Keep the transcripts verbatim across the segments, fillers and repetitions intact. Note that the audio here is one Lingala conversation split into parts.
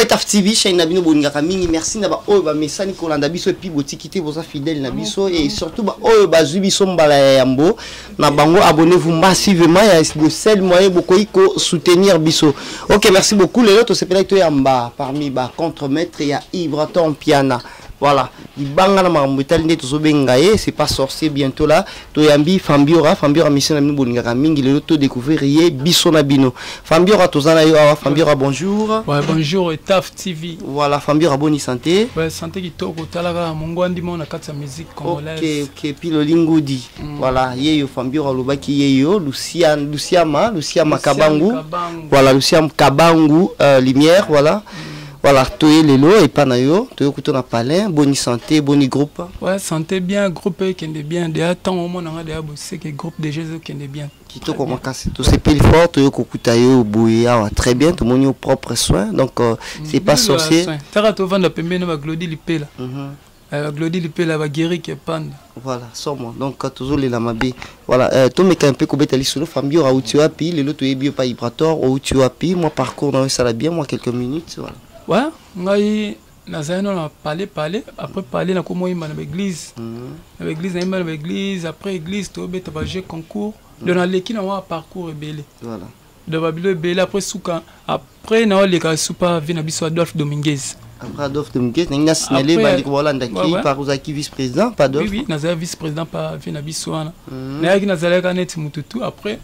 Etaf T V chaîne nabino boningaka mingi merci na ba oyo ba mesani kolanda biso et puis botikité boza fidèle na biso et surtout ba oyo ba zwi biso mbala ya yambo na bango abonnez-vous massivement ya de seul moyen bokoyi ko soutenir biso. OK, merci beaucoup les autres c'est peut-être yamba parmi ba contre-maître ya Ibraton Piana. Voilà, il banga na mamutali ne tozo bengaye, c'est pas sorcier bientôt là. Toyambi Fambiora, Fambiora mission na mino boningaka mingi le to découvrir yé biso na bino. Fambiora tozana yo awa Fambiora bonjour. Ouais, bonjour Etaf T V. Voilà, Fambiora bonne santé. Ouais, santé qui toko talaka mongwandi mona kata musique congolaise. OK, OK, puis le lingudi. Mm. Voilà, yeyo Fambiora lobaki yeyo Lucia Luciama, Luciama Kabangu. Voilà, Luciama Kabangu euh, lumière, voilà. Mm. Voilà, toi les lots et pas nayo, toi écoute on a palais, bonne santé, bonne groupe. Ouais, santé bien, groupe qui est bien. Déjà tant au moins on a déjà bossé que groupe de Jésus qui est bien. Qui te comment casser tout c'est plus fort, toi écoute ayo bouya très bien, tout le monde au propre soin. Donc euh, c'est pas sorcier. T'as tu vends la pembe na Glody Lipé là. Euh Glody Lipé là va guérir qui pande. Voilà, somme. Donc toujours les lamabé. Voilà, euh toi mais un peu kobeta li solo famille aura tu api, les lots toi bio pas Ibrator ou tu api, moi parcours dans ça la bien, moi quelques minutes, voilà. Ouais, ngai nazana na parler parler après parler na komo imba na l'église. Na l'église na imba na l'église après église to beta ba jeu concours. Donc na leki na wa parcours belé. Voilà. De babilo belé après souka après na le ka soupa vina biso Adolphe Dominguez. Après Adolphe Dominguez na signalé ba liko wala ndaki par uzaki vice-président pas Adolphe. Oui oui, na za vice-président pas vina biso wana. Na yaki na zala ka net mututu après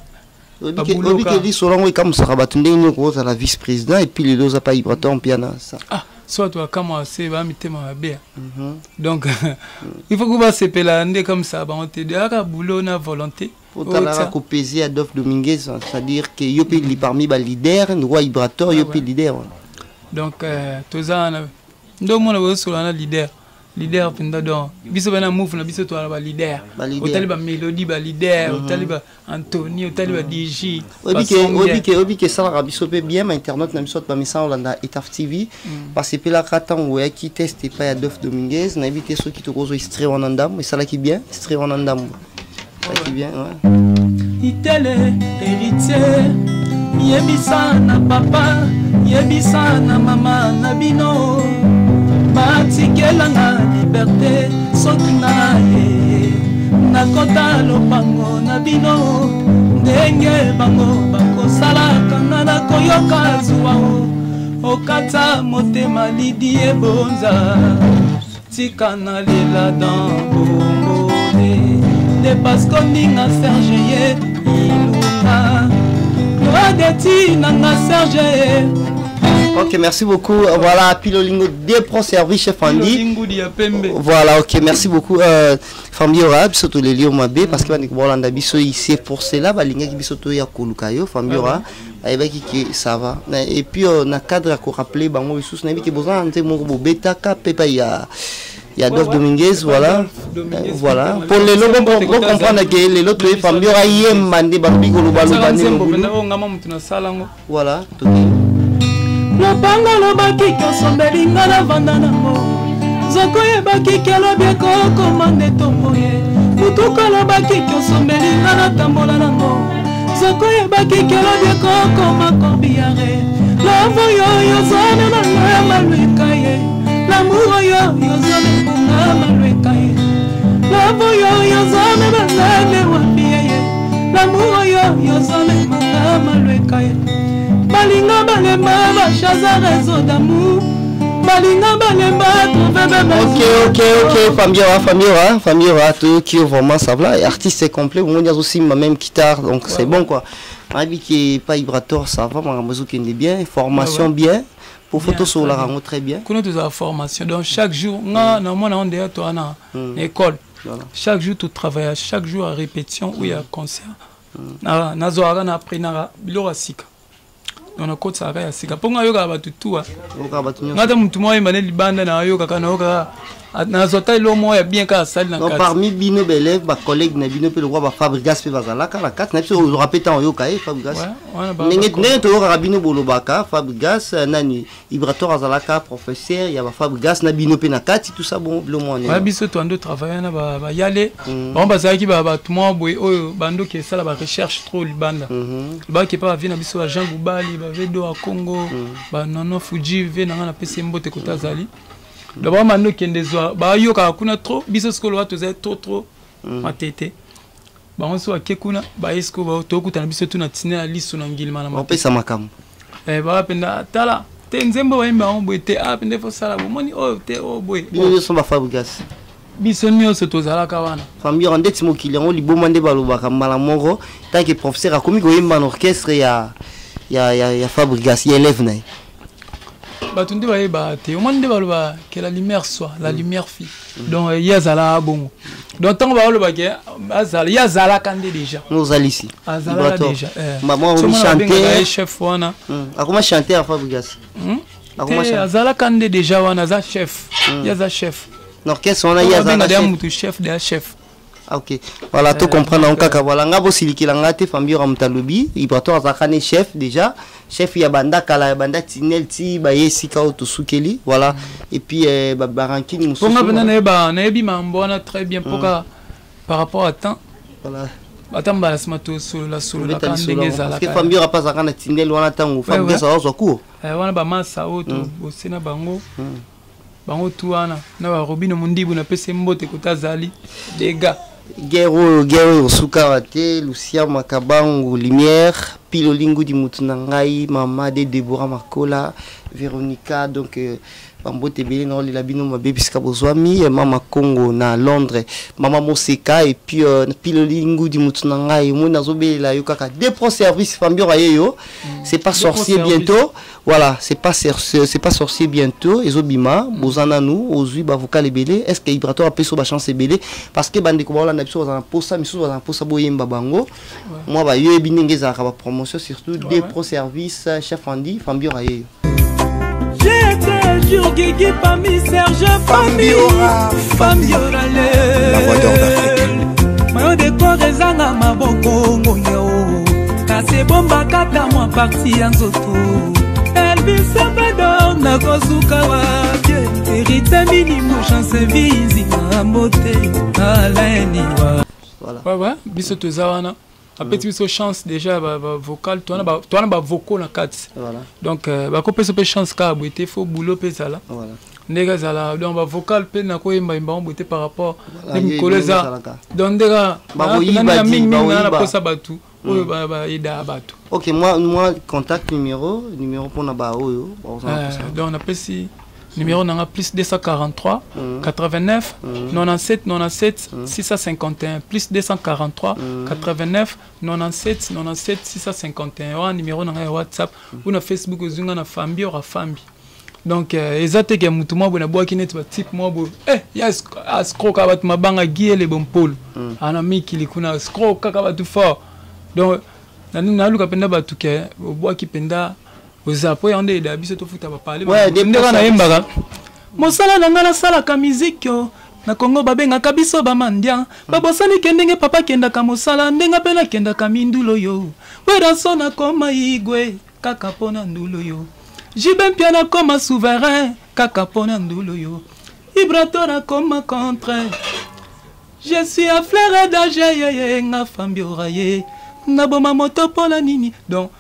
Obi ke li solongo e comme ça rabatunde ni ko za la vice-président et puis les deux a pas Ibraton Piana ça. Ah, soit toi comme c'est va mitema bien. Donc il faut que va se pelande comme ça ba on te dit aka boulot na volonté. Pour t'aller ko peser Adolphe Dominguez, c'est-à-dire que yo pe li parmi ba leader, roi Ibraton yo pe leader. Donc toza na ndo mona wo solana leader. Leader pinda donc biso bana move na biso to ba leader hôtel ba mélodie ba leader hôtel ba Anthony hôtel ba D J obi ke obi ke obi ke ça la biso pe bien ma internet na biso ba message Holanda Etaf T V parce que la katan wo qui teste pas Adolphe Dominguez na éviter ceux qui te cause extrait en andam et ça là qui bien extrait en andam ça qui bien ouais itele héritier yebisa na papa yebisa na mama na bino Batikela na liberté soki na ye na kota lopango na bino ndenge bango bakosalaka nga na koyoka zuwa o okata motema lidi ebonza tika na lela dan bombole de pasko ninga Serge ye ilunga loa deti nanga Serge. OK, merci beaucoup. Voilà, Pilolingo des pro service chef Andy. Voilà, OK, merci beaucoup. Euh, famille Aura, surtout les lions mabé parce que voilà, on a biso ici pour cela, ba linga ki biso to ya kolukayo, famille Aura. Ayeba ki ça va. Et puis on a cadre à ko rappeler bango sous na bi ki besoin ante mo bo beta ka pepa ya il y a Adolphe Dominguez, voilà. Voilà. Pour les logos, on comprend que les autres familles Aura yem mande ba bigolo ba lo voilà. Lopanga lobaki kosombeli nga na vanda nango Zoko yebaki kelobi ekokomande tomoye Mutuka lobaki kosombeli nga na tambola nango Zoko yebaki kelobi ekokoma korbillare Lavo yo yozone na nga malweka ye L'amour yo yozone nga malweka ye Lavo yo yozone na nga newapi ye L'amour yo yozone nga malweka ye Balinga balemba bachaza réseau d'amour Balinga balemba OK OK OK famille famille famille tout qui vraiment ça va artiste est complet on a aussi ma même guitare donc c'est bon quoi ma vie qui est pas Ibrator ça va ma musique est bien formation bien pour photo sur la rango très bien connait toute la formation donc chaque jour na na moi on est toi na école chaque jour tu travailles chaque jour à répétition ou il y a concert na na zoara na après na bilora sika on a côté ça va sika ponga yoga batutua ngata mtu moyo imane libanda na yoga kana yoga nazota ilo moya bien ka sali na kati. Parmi bino élèves ba collègues na bino pe le roi ba Fabrigas pe bazalaka la kati na biso o rapeta en yoka e Fabrigas. Nenge nenge to ka bino bolobaka Fabrigas nani Ibrator azalaka professeur ya ba Fabrigas na bino pe na kati tout ça bon le mois. Ouais biso to ando travailler na ba ba yale. Bon bazaki ba ba tout moi boy oyo bando ke sala ba recherche trop libanda. Ba ke pa vina biso ba Jean Goubali ba vedo a Congo ba nono Fuji ve na na pese mbote kota zali. D'abord mando kende zo ba yoka kuna trop biso skolo wa to za trop trop matete. Ba on so akekuna ba esko ba to kuta na biso tuna tina liso na ngilima na ma pesa makamu. Eh ba penda tala te nzembo wa imba on boete a pende fo sala bo moni o te o boy. Bino so ba Fabrigas. Biso nyo so to zala ka wana. Famille rendeti mo kilian li bomande ba lo ba kamala moro tant que professeur a komi ko imba en orchestre ya ya ya ya Fabrigas ya élève na. Batundi ba ba te o monde ba ba que la lumière soit la lumière fi. Donc yazala bon. Donc tant ba lo ba ke azala yazala kande déjà. Nous allons ici. Azala déjà. Maman on chanter chef wana. A comment chanter à Fabrigas? A comment chanter? Azala kande déjà wana za chef. Yaza chef. L'orchestre on a yazala chef. chef de chef. Ok, voilà, tout comprendre en cas voilà, nga bo siliki la ngate famille ramtalobi, Ibrator azakane chef déjà, chef ya banda kala banda tinel ti ba yesika o tosukeli, voilà, et puis euh, ba barankini mususu. Pour nga na ba na ebi mambona très bien poka par rapport à temps. Voilà. Batamba la smato sur la sur la kandenge za la. Parce que famille rapa zakana tinel wana tango, famille ça ozo ko. Eh wana ba masa o to bosena bango. Bango tuana na ba Robino Mundibu na pese mbote kotazali des gars. Guerre guerre Sukawate, Lucia Makabango, Lumière, Pilolingo di Mutunangai, Mama de Deborah Makola, Véronica, donc euh, Bambo Tebele, non, les labino, ma baby Skabozwami, Mama Congo, na Londres, Mama Moseka, et puis euh, Pilolingo di Mutunangai, Monazobe, la Yukaka, des pro services, Fambio Rayo, c'est pas sorcier bientôt, voilà, c'est pas c'est pas sorcier bientôt, et Zobima, Bozana nous, Ozui, Bavoka les Belé, est-ce que Ibrator a payé sur la chance Belé, parce que Bandeko Baola n'a pas un poste, mais sur un poste à Boyemba Bango, moi, bah, yo et Binengez à la promotion, surtout des pro services, chef Andy, Fambio Rayo. Guigui parmi Serge Fambiora Fambiora le la voix d'or d'Afrique mayo de korezanga maboko ngonyao kase bomba kata moi parti anzoto Elvis Sabador na kozuka wa hérité minimo chance vizi na moté aleni wa voilà ouais ouais biso tozawana après tu as chance déjà bah, bah, vocal toi bah toi bah vocal na quatre voilà donc bah ko pesa chance ka boité faut boulot pesa là voilà ndega zala donc bah vocal pe na ko yemba yemba boité par rapport les koleza donc ndega bah oui bah mingi na posa batu oyo ba ba ida batu. OK, moi moi contact numéro numéro pour na ba oyo donc on appelle si numéro nanga plus deux cent quarante-trois quatre-vingt-neuf quatre-vingt-dix-sept quatre-vingt-dix-sept six cent cinquante et un plus deux cent quarante-trois quatre-vingt-neuf quatre-vingt-dix-sept quatre-vingt-dix-sept six cent cinquante et un wa numéro nanga WhatsApp ou na Facebook ozunga na fambi ora fambi donc ezate ke mutu mwa bona boaki net ba type mwa bo eh ya scroll ka bat mabanga giele bompolo ana mikili kuna scroll ka ka batu fort donc nani na luka penda batu ke boaki penda ozapo yande da biso to futa ba parler ouais ndeka na yembaka mosala nanga na sala ka musique yo na Congo babenga kabiso ba mandia babosani kendenge papa kenda ka mosala ndenga pena kenda ka mindulo yo wera sona koma igwe kaka pona ndulo yo jibem piana koma souverain kaka pona ndulo yo Ibrator koma contre je suis à fleur d'âge nga fambi oraye na boma moto pona nini donc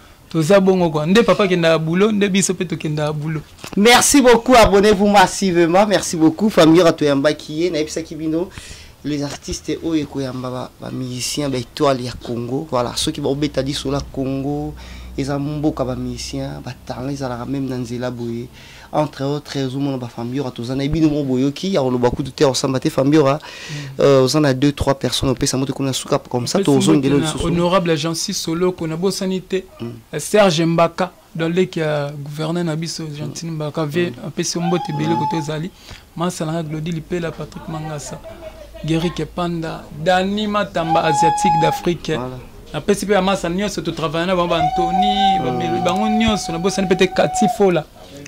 papa boulot, boulot. Merci beaucoup, abonnez-vous massivement. Merci beaucoup, famille Ratoyamba qui est Naipsa Kibino, les artistes oh et Koyamba, musiciens, bah étoile ya Congo. Voilà, ceux qui vont bêta dit sur la Congo, les ambo kaba musiciens, bah talent ils allaient même dans Zela Boye. Entre autres, les hommes de la famille, tous en a bien mon boyoki, il y a beaucoup de terre au samedi famille, aux en a deux trois personnes au pays, ça monte comme un souka comme ça, tous en ont honorable agence solo qu'on a beau sanité, Serge Mbaka, dans les qui a gouverné Nabiso, Gentine Mbaka, avait un peu son botte belé côté Zali, Mansala Glody Lipe, la Patrick Mangasa, Guéry Kepanda, Dani Matamba asiatique d'Afrique. Après, si à Massa Nios, tu travailles avec Anthony, Bango Nios, on a beau sanité peut-être Katifo là.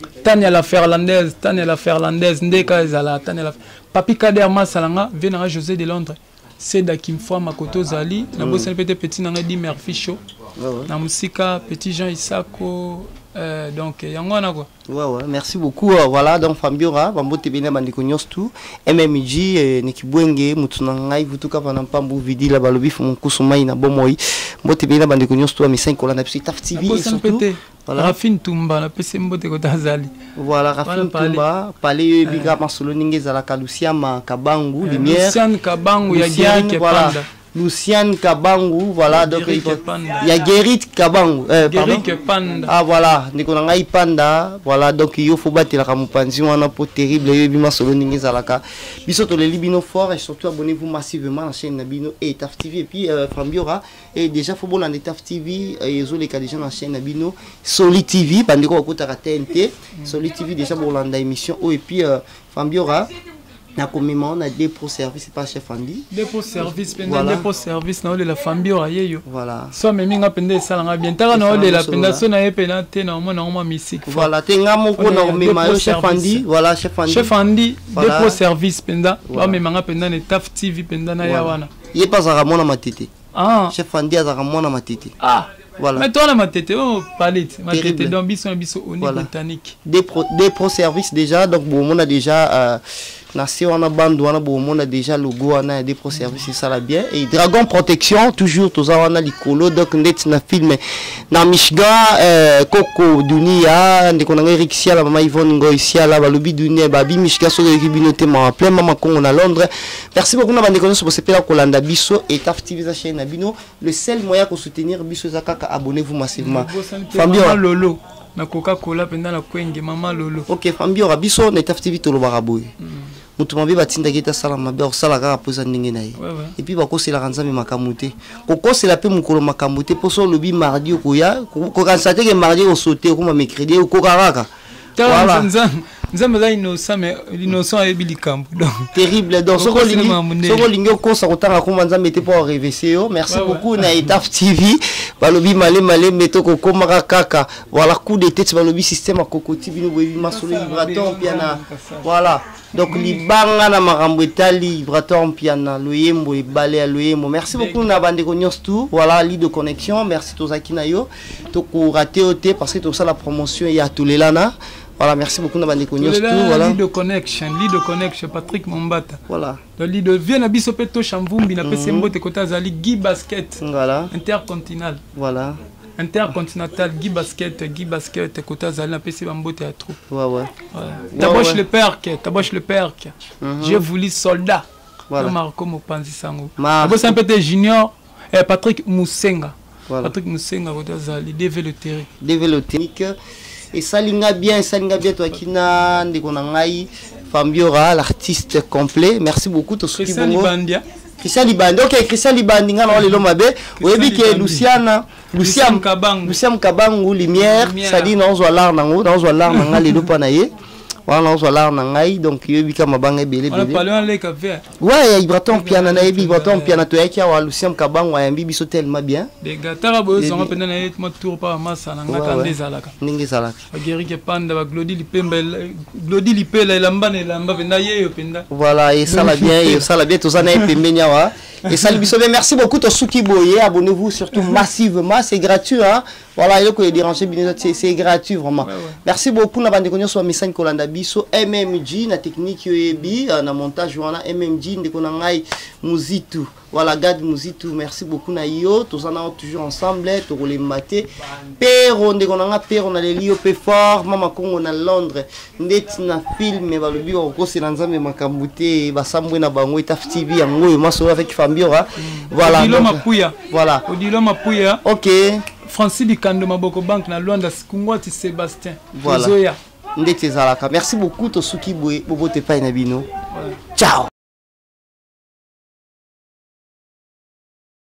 Tania la Ferlandaise, Tania la Ferlandaise, Ndeka Zala, Tania la Papi Kader Masalanga, Venara José de Londres. C'est d'Akim Foua Makoto Zali, na bosse petit petit nanga di Murphy Show. Na musika petit Jean Isako. Euh, donc, il y a un quoi. Ouais, ouais, merci beaucoup. Euh, voilà, donc Fambiora, Bambo Tebene Bandikonyos tout, M M G, Nekibwenge, Mutunangai, Vutuka Panampambu, Vidi, la Balobi, Fonkusumai, Nabomoi, Motebene Bandikonyos tout, à mes cinq colonnes, Taf T V, et surtout. Voilà. Rafine Tumba, la P C Mbote Kotazali. Voilà, Rafine Tumba, Palais Biga Masolo Ninge Zalaka, Luciama Kabangu, Lumière. Luciane Kabangu, Yagiri Kepanda. Luciane Kabangu, voilà, donc il y a Guérit Kabangu, euh, Panda. Ah voilà, Nikonangai Panda, voilà, donc il faut battre la Ramupanzi, on a un peu terrible, il y a solo Ningezalaka. Bisous les Libino fort et surtout abonnez-vous massivement à la chaîne Nabino et Taf T V et puis euh, Fambiora et déjà faut bon dans Taf T V et ils ont les cas déjà dans la chaîne Nabino, Soli T V, Pandiko Okota T N T, Soli T V déjà pour l'anda émission et puis euh, Fambiora. Na commémore, on a des pro services, c'est pas chef Andy. Des pro services, pendant des pro services, na de la Fambiora yeyo. Voilà. Soit même inga pendant ça nga bien. Tara na de la pendant ça na pendant te na mo na mo musique. Voilà, tenga mo ko na commémore chef Andy, voilà chef Andy. Chef Andy, des pro services pendant. Wa même nga pendant ne Taf T V pendant na ya wana. Yé pas à Ramon ma tête. Ah. Chef Andy à Ramon ma tête. Ah. Voilà. Mais toi, ma tête, oh, palette, ma tête, donc, bisou, bisou, au niveau botanique. Des pro, des pro services déjà, donc, bon, on a déjà, euh, Nassi, on a bande, on a bon, on a déjà logo, on a des pro services, c'est ça là bien. Et Dragon Protection, toujours, tout ça, on a l'icolo, donc, net, na film, na Michigan, euh, Coco, Dunia, on a Eric Sia, la maman Yvonne Ngoïsia, la Balobi Dunia, Babi, Michigan, sur les communautés, ma plein, maman, on a Londres. Merci beaucoup, on a des sur ce pays, Kolanda Bisso, et Taf T V, la chaîne Nabino, le seul moyen pour soutenir Bisso Zakaka. Abonnez-vous massivement. Fambio Lolo. Na Coca-Cola pendant la Kwenge, Maman Lolo. Ok, Fambio Rabiso, n'est Taf T V tout le baraboui. Mutumambi batinda geta sala mabe osala kaka poza ndenge na ye. Et puis bako c'est la ranza me makamute. Koko c'est la pe mukolo makamute poso lobi mardi okoya, ko kansate ke mardi o sauter ko ma mercredi o kokaraka. Voilà. Nzambe za innocent mais l'innocent est bilikambo. Terrible donc soko lingi soko lingi ko sa kotanga ko nzambe te pour réveiller yo. Merci beaucoup na Taf T V. Balobi malé malé meto ko komaka kaka. Voilà coup de tête balobi système à kokoti bino bobi masolo vibraton piana. Voilà. Donc libanga na makambo etali vibraton piana loyembo e balé loyembo. Merci beaucoup na bande ko nyos tout. Voilà lit de connexion. Merci tozaki na yo. To ko raté oté parce que tout ça la promotion ya tolelana. Voilà, merci beaucoup na bande ko nyos tout. Voilà. Lit de connection, lit de connection Patrick Mombata. Voilà. Le lit de vient na biso peto chamvumbi na pese mbote kota zali Guy Basket. Voilà. Intercontinental. Voilà. Intercontinental Guy Basket, Guy Basket kota zali na pese mbote à trop. Ouais ouais. Taboche ouais, ouais. le perk, taboche le perk. Mm -hmm. J'ai voulu soldat. Voilà. Marco Mopanzi Sango. Abo c'est un peu junior et Patrick Moussenga. Voilà. Patrick Moussenga kota zali développé. Développé. Et ça linga bien, ça linga bien toi qui n'a ndekonangai Fambiora l'artiste complet. Merci beaucoup to soki bongo. Christian Libandia. OK, Christian Libandia ngana lelo mabe. Oyebi ke Luciana, Luciam Kabangu. Luciam Kabangu lumière, ça dit non zo lar nango, non zo lar nanga lelo pa na ye. Voilà, on soit là en Aïe, donc il y a un bang et belé. On a parlé en lait café. Ouais, il y a un piano, il y a un piano, il y a un Lucien Kabang, il y a un bibi tellement bien. Les gars, ils sont pendant la nuit, tour par massa, on a des alaka. Ningi salak. Guéri qui panda, Glody Lipembe, Glody Lipel, la lambane, la lamba, venaye, penda. Voilà, et ça la bien, et ça la bien, tous en aïe, pembenawa. Et ça, merci beaucoup, Tosuki Boye. Abonnez-vous surtout massivement, c'est gratuit. Hein? Voilà, il y a dérangé, c'est gratuit vraiment. Ouais, ouais. Merci beaucoup. Nous avons des sur Message Kolanda Biso, M M G, la technique U E B, na montage, voilà, M M G, nous avons Muzitu. Voilà, Gad Muzitu, merci beaucoup. Naïo, tous en avons toujours ensemble, tous les matés. Père, on a père, on a les lieux fort, Maman Congo, on a Londres, net na film, mais le but, on c'est dans un makamouté, Basamwe na bango, Taf T V, en gros, moi, avec Fambiora. Voilà. Odilo Mapuya. Voilà. Odilo Mapuya. Ok. Francis Dikando Maboko Bank na Luanda Skungwati Sébastien. Voilà. Ndete Zalaka. Merci beaucoup, Tosuki Boye, Bobo Tepa Inabino. Ciao.